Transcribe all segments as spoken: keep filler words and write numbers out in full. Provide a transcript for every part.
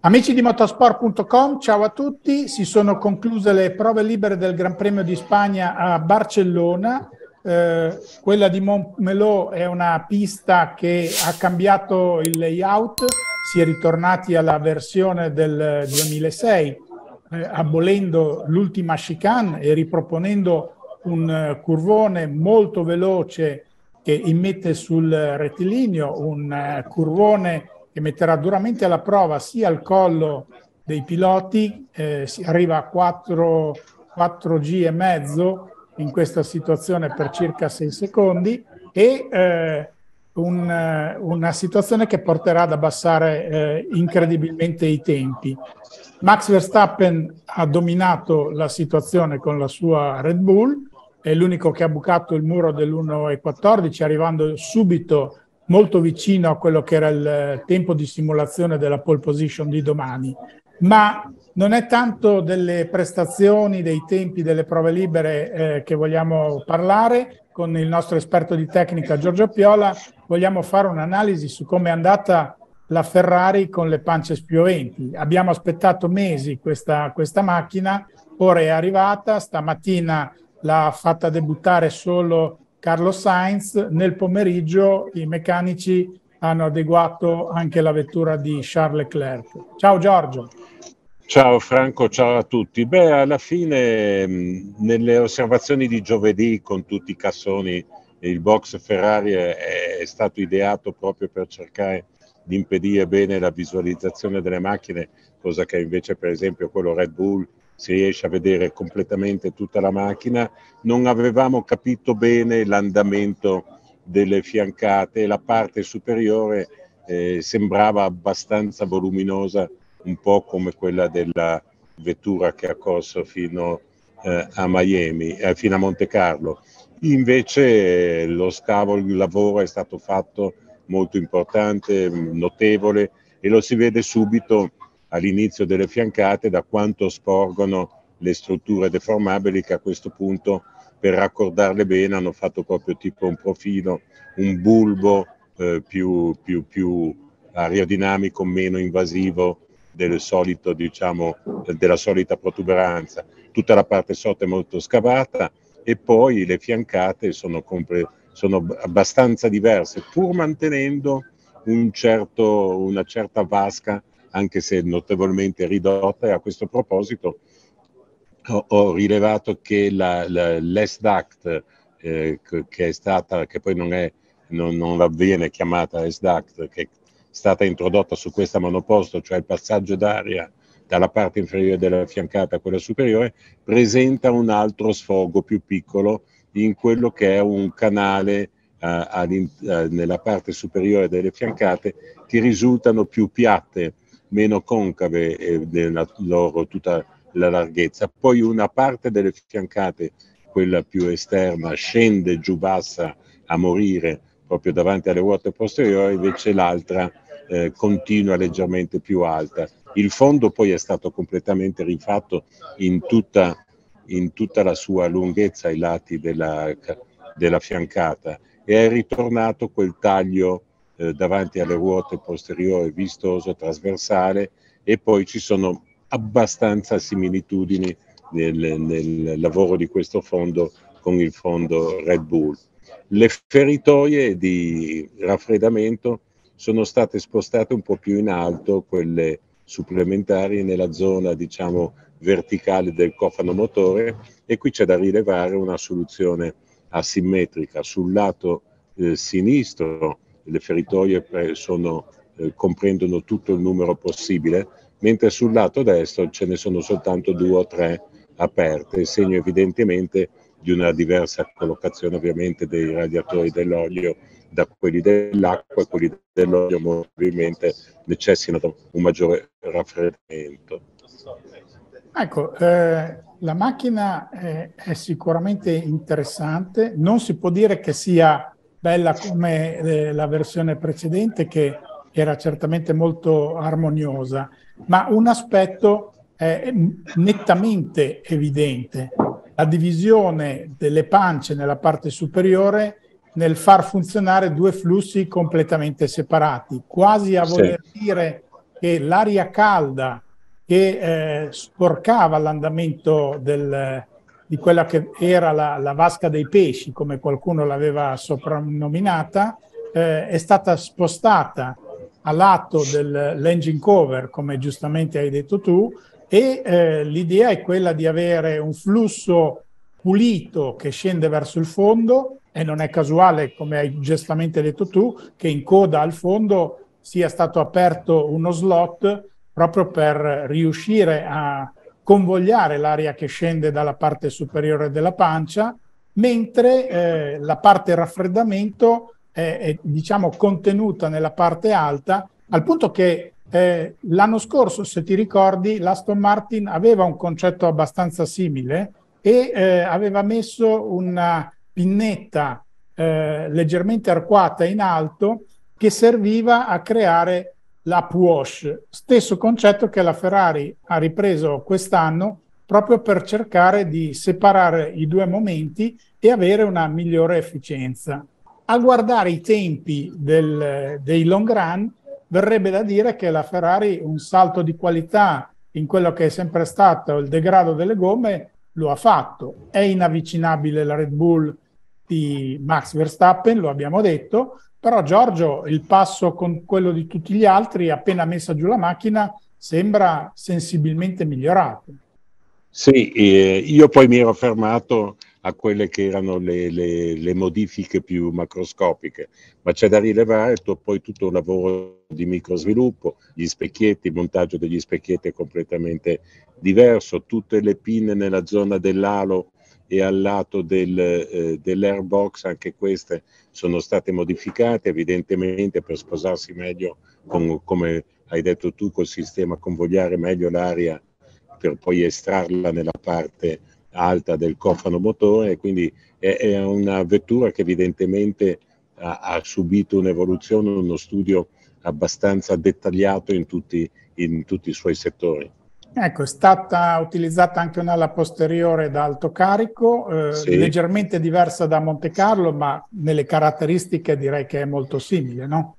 Amici di motorsport punto com, ciao a tutti. Si sono concluse le prove libere del Gran Premio di Spagna a Barcellona. Eh, quella di Montmeló è una pista che ha cambiato il layout, si è ritornati alla versione del duemilasei, eh, abolendo l'ultima chicane e riproponendo un uh, curvone molto veloce che immette sul rettilineo, un uh, curvone che metterà duramente alla prova sia il collo dei piloti, eh, si arriva a quattro G e mezzo in questa situazione per circa sei secondi e eh, un, una situazione che porterà ad abbassare eh, incredibilmente i tempi. Max Verstappen ha dominato la situazione con la sua Red Bull, è l'unico che ha bucato il muro dell'uno e quattordici, arrivando subito molto vicino a quello che era il tempo di simulazione della pole position di domani. Ma non è tanto delle prestazioni, dei tempi delle prove libere eh, che vogliamo parlare. Con il nostro esperto di tecnica Giorgio Piola vogliamo fare un'analisi su come è andata la Ferrari con le pance spioventi. Abbiamo aspettato mesi questa, questa macchina, ora è arrivata, stamattina l'ha fatta debuttare solo Carlos Sainz. Nel pomeriggio i meccanici hanno adeguato anche la vettura di Charles Leclerc. Ciao Giorgio. Ciao Franco, ciao a tutti. Beh, alla fine mh, nelle osservazioni di giovedì con tutti i cassoni, il box Ferrari è, è stato ideato proprio per cercare di impedire bene la visualizzazione delle macchine, cosa che invece per esempio quello Red Bull si riesce a vedere completamente tutta la macchina. Non avevamo capito bene l'andamento delle fiancate, la parte superiore eh, sembrava abbastanza voluminosa, un po' come quella della vettura che ha corso fino eh, a Miami, eh, fino a Monte Carlo. Invece eh, lo scavo, il lavoro è stato fatto molto importante, notevole, e lo si vede subito all'inizio delle fiancate da quanto sporgono le strutture deformabili, che a questo punto per raccordarle bene hanno fatto proprio tipo un profilo, un bulbo eh, più, più, più aerodinamico, meno invasivo del solito, diciamo, della solita protuberanza. Tutta la parte sotto è molto scavata e poi le fiancate sono, sono abbastanza diverse, pur mantenendo un certo, una certa vasca, anche se notevolmente ridotta. E a questo proposito ho, ho rilevato che la, la, l'S DACT, eh, che è stata, che poi non, è, non, non viene chiamata S DACT, che è stata introdotta su questa monoposto, cioè il passaggio d'aria dalla parte inferiore della fiancata a quella superiore, presenta un altro sfogo più piccolo in quello che è un canale uh, uh, nella parte superiore delle fiancate, che risultano più piatte, meno concave eh, nella loro tutta la larghezza. Poi una parte delle fiancate, quella più esterna, scende giù bassa a morire proprio davanti alle ruote posteriori, invece l'altra eh, continua leggermente più alta. Il fondo poi è stato completamente rifatto in tutta, in tutta la sua lunghezza ai lati della, della fiancata, e è ritornato quel taglio eh, davanti alle ruote posteriori vistoso, trasversale, e poi ci sono abbastanza similitudini nel, nel lavoro di questo fondo con il fondo Red Bull. Le feritoie di raffreddamento sono state spostate un po' più in alto, quelle supplementari nella zona, diciamo, verticale del cofano motore, e qui c'è da rilevare una soluzione asimmetrica. Sul lato eh, sinistro le feritoie sono, eh, comprendono tutto il numero possibile, mentre sul lato destro ce ne sono soltanto due o tre aperte, segno evidentemente di una diversa collocazione ovviamente dei radiatori dell'olio da quelli dell'acqua, e quelli dell'olio probabilmente necessitano un maggiore raffreddamento. Ecco, eh, la macchina è, è sicuramente interessante, non si può dire che sia bella come eh, la versione precedente, che era certamente molto armoniosa, ma un aspetto è nettamente evidente: la divisione delle pance nella parte superiore nel far funzionare due flussi completamente separati, quasi a voler sì. dire che l'aria calda che eh, sporcava l'andamento del, di quella che era la, la vasca dei pesci, come qualcuno l'aveva soprannominata, eh, è stata spostata a lato dell'engine cover, come giustamente hai detto tu, e eh, l'idea è quella di avere un flusso pulito che scende verso il fondo, e non è casuale, come hai giustamente detto tu, che in coda al fondo sia stato aperto uno slot proprio per riuscire a convogliare l'aria che scende dalla parte superiore della pancia, mentre eh, la parte raffreddamento è, è diciamo contenuta nella parte alta, al punto che eh, l'anno scorso, se ti ricordi, l'Aston Martin aveva un concetto abbastanza simile e eh, aveva messo una pinnetta eh, leggermente arcuata in alto che serviva a creare l'up wash, stesso concetto che la Ferrari ha ripreso quest'anno proprio per cercare di separare i due momenti e avere una migliore efficienza. A guardare i tempi del, dei long run, verrebbe da dire che la Ferrari un salto di qualità in quello che è sempre stato il degrado delle gomme lo ha fatto. È inavvicinabile la Red Bull di Max Verstappen, lo abbiamo detto, però Giorgio, il passo con quello di tutti gli altri, appena messa giù la macchina, sembra sensibilmente migliorato. Sì, eh, io poi mi ero fermato a quelle che erano le, le, le modifiche più macroscopiche, ma c'è da rilevare to, poi tutto un lavoro di microsviluppo, gli specchietti, il montaggio degli specchietti è completamente diverso, tutte le pinne nella zona dell'alo e al lato del, eh, dell'airbox, anche queste sono state modificate evidentemente per sposarsi meglio con, come hai detto tu, col sistema, convogliare meglio l'aria per poi estrarla nella parte alta del cofano motore, e quindi è, è una vettura che evidentemente ha, ha subito un'evoluzione, uno studio abbastanza dettagliato in tutti, in tutti i suoi settori. Ecco, è stata utilizzata anche un'ala posteriore da alto carico, eh, Sì. leggermente diversa da Monte Carlo, ma nelle caratteristiche direi che è molto simile, no?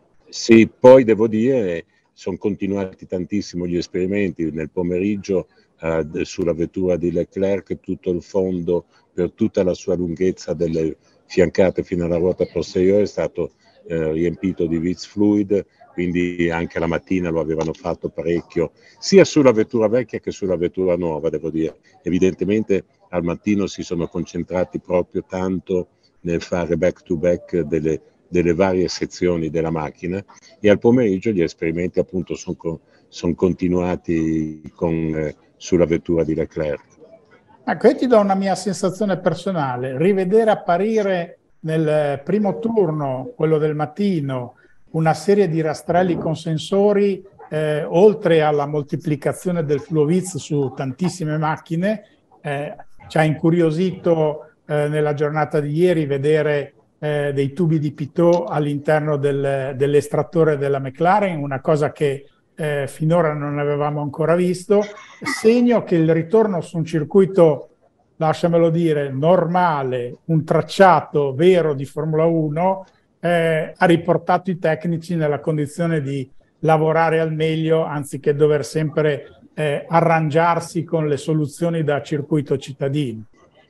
Sì, poi devo dire, sono continuati tantissimo gli esperimenti nel pomeriggio eh, sulla vettura di Leclerc, tutto il fondo per tutta la sua lunghezza delle fiancate fino alla ruota posteriore è stato eh, riempito di Vitz Fluid, quindi anche la mattina lo avevano fatto parecchio, sia sulla vettura vecchia che sulla vettura nuova, devo dire. Evidentemente al mattino si sono concentrati proprio tanto nel fare back to back delle, delle varie sezioni della macchina, e al pomeriggio gli esperimenti appunto sono son continuati con, eh, sulla vettura di Leclerc. Ecco, io ti do una mia sensazione personale, rivedere apparire nel primo turno, quello del mattino, una serie di rastrelli con sensori, eh, oltre alla moltiplicazione del Fluviz su tantissime macchine, eh, ci ha incuriosito eh, nella giornata di ieri vedere eh, dei tubi di Pitot all'interno del, dell'estrattore della McLaren, una cosa che eh, finora non avevamo ancora visto, segno che il ritorno su un circuito, lasciamelo dire, normale, un tracciato vero di Formula uno, eh, ha riportato i tecnici nella condizione di lavorare al meglio anziché dover sempre eh, arrangiarsi con le soluzioni da circuito cittadino.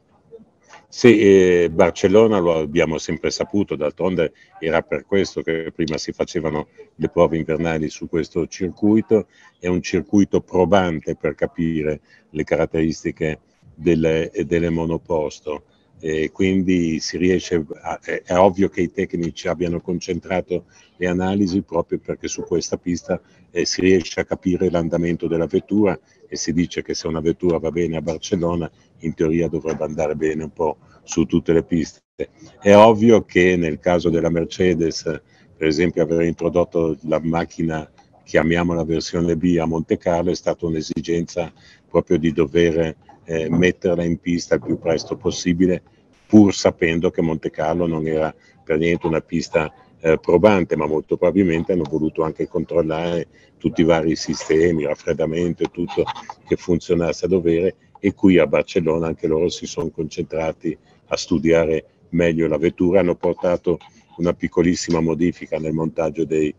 Sì, eh, Barcellona lo abbiamo sempre saputo, d'altronde era per questo che prima si facevano le prove invernali su questo circuito, è un circuito probante per capire le caratteristiche delle, delle monoposto, e quindi si riesce a, è, è ovvio che i tecnici abbiano concentrato le analisi proprio perché su questa pista eh, si riesce a capire l'andamento della vettura, e si dice che se una vettura va bene a Barcellona in teoria dovrebbe andare bene un po' su tutte le piste. È ovvio che nel caso della Mercedes, per esempio, aver introdotto la macchina, chiamiamola versione B, a Monte Carlo è stata un'esigenza proprio di dover eh, metterla in pista il più presto possibile, pur sapendo che Monte Carlo non era per niente una pista eh, probante, ma molto probabilmente hanno voluto anche controllare tutti i vari sistemi, raffreddamento e tutto che funzionasse a dovere, e qui a Barcellona anche loro si sono concentrati a studiare meglio la vettura, hanno portato una piccolissima modifica nel montaggio dei,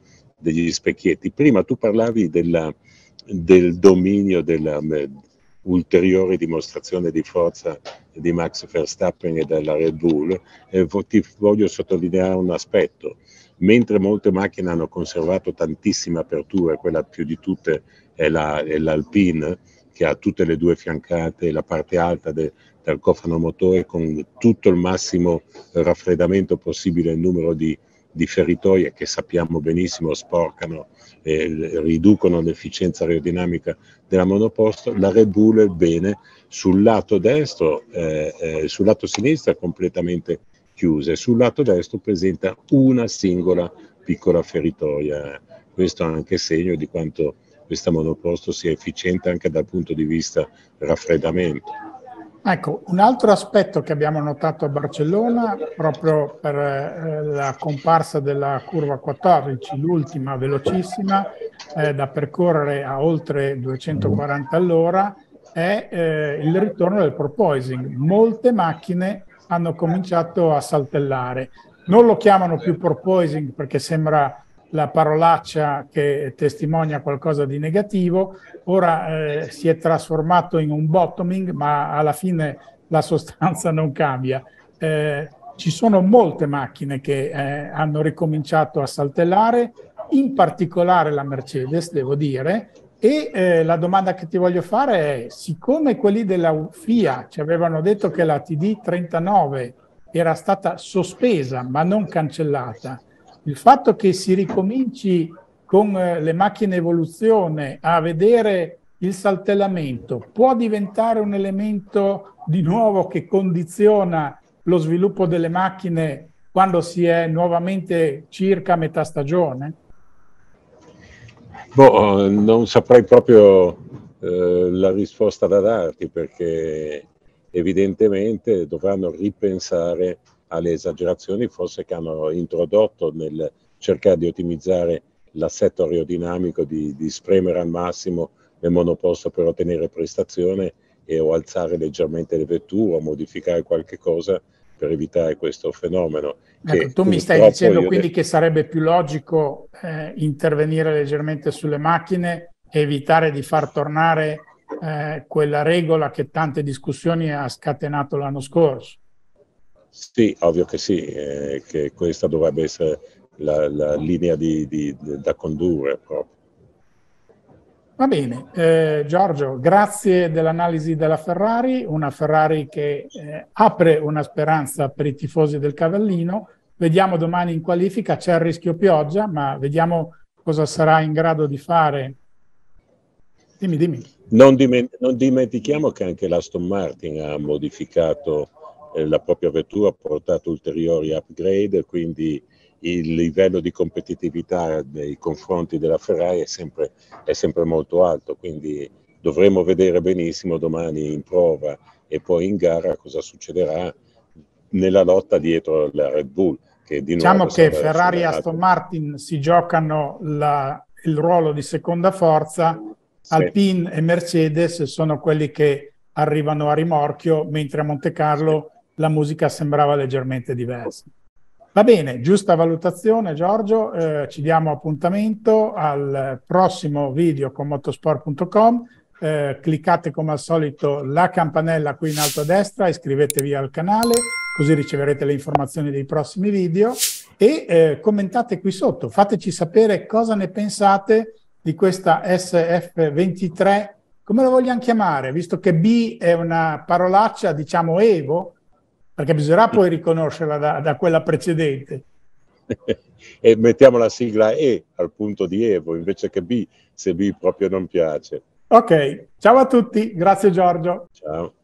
degli specchietti. Prima tu parlavi della, del dominio, della ulteriore dimostrazione di forza di Max Verstappen e della Red Bull, e ti voglio sottolineare un aspetto. Mentre molte macchine hanno conservato tantissime aperture, quella più di tutte è, la, è l'Alpine, che ha tutte le due fiancate, la parte alta de, del cofano motore con tutto il massimo raffreddamento possibile, il numero di, di feritoie che sappiamo benissimo sporcano e riducono l'efficienza aerodinamica della monoposto. La Red Bull, bene, sul lato destro, eh, eh, sul lato sinistro è completamente chiuse, sul lato destro presenta una singola piccola feritoia. Questo è anche segno di quanto questa monoposto sia efficiente anche dal punto di vista raffreddamento. Ecco, un altro aspetto che abbiamo notato a Barcellona, proprio per eh, la comparsa della curva quattordici, l'ultima velocissima, eh, da percorrere a oltre duecentoquaranta all'ora, è eh, il ritorno del porpoising. Molte macchine hanno cominciato a saltellare. Non lo chiamano più porpoising perché sembra la parolaccia che testimonia qualcosa di negativo. Ora eh, si è trasformato in un bottoming, ma alla fine la sostanza non cambia. Eh, ci sono molte macchine che eh, hanno ricominciato a saltellare, in particolare la Mercedes, devo dire, e eh, la domanda che ti voglio fare è: siccome quelli della F I A ci avevano detto che la T D trentanove era stata sospesa ma non cancellata, il fatto che si ricominci con eh, le macchine evoluzione a vedere il saltellamento può diventare un elemento di nuovo che condiziona lo sviluppo delle macchine quando si è nuovamente circa a metà stagione? Boh, non saprei proprio eh, la risposta da darti, perché evidentemente dovranno ripensare alle esagerazioni forse che hanno introdotto nel cercare di ottimizzare l'assetto aerodinamico, di, di spremere al massimo le monoposto per ottenere prestazione e o alzare leggermente le vetture o modificare qualche cosa per evitare questo fenomeno. Ecco, Che tu mi stai dicendo quindi de- che sarebbe più logico eh, intervenire leggermente sulle macchine e evitare di far tornare eh, quella regola che tante discussioni ha scatenato l'anno scorso. Sì, ovvio che sì, eh, che questa dovrebbe essere la, la linea di, di, da condurre proprio. Va bene, eh, Giorgio, grazie dell'analisi della Ferrari, una Ferrari che eh, apre una speranza per i tifosi del Cavallino. Vediamo domani in qualifica, c'è il rischio pioggia, ma vediamo cosa sarà in grado di fare. Dimmi, dimmi. Non, diment- non dimentichiamo che anche l'Aston Martin ha modificato eh, la propria vettura, ha portato ulteriori upgrade, quindi il livello di competitività nei confronti della Ferrari è sempre, è sempre molto alto, quindi dovremo vedere benissimo domani in prova e poi in gara cosa succederà nella lotta dietro la Red Bull. Che di diciamo nuovo che Ferrari e Aston Martin si giocano la, il ruolo di seconda forza, sì. Alpine e Mercedes sono quelli che arrivano a rimorchio, mentre a Monte Carlo sì. la musica sembrava leggermente diversa. Va bene, giusta valutazione Giorgio, eh, ci diamo appuntamento al prossimo video con motorsport punto com, eh, cliccate come al solito la campanella qui in alto a destra, iscrivetevi al canale così riceverete le informazioni dei prossimi video e eh, commentate qui sotto, fateci sapere cosa ne pensate di questa S F ventitré, come lo vogliamo chiamare, visto che B è una parolaccia, diciamo Evo, perché bisognerà poi riconoscerla da, da quella precedente. E mettiamo la sigla E al punto di Evo invece che B, se B proprio non piace. Ok, ciao a tutti, grazie Giorgio. Ciao.